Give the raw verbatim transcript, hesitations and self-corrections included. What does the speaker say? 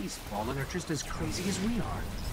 These Fallen are just as crazy as we are.